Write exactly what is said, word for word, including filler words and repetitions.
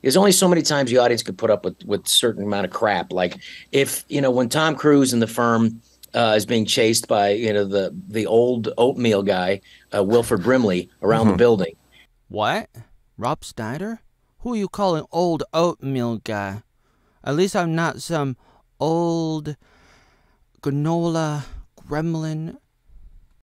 there's only so many times the audience could put up with with certain amount of crap. Like if you know when Tom Cruise and the firm uh, is being chased by you know the the old oatmeal guy, uh, Wilford Brimley, around the Mhm. building. What? Rob Schneider? Who are you calling Old Oatmeal Guy? At least I'm not some old granola gremlin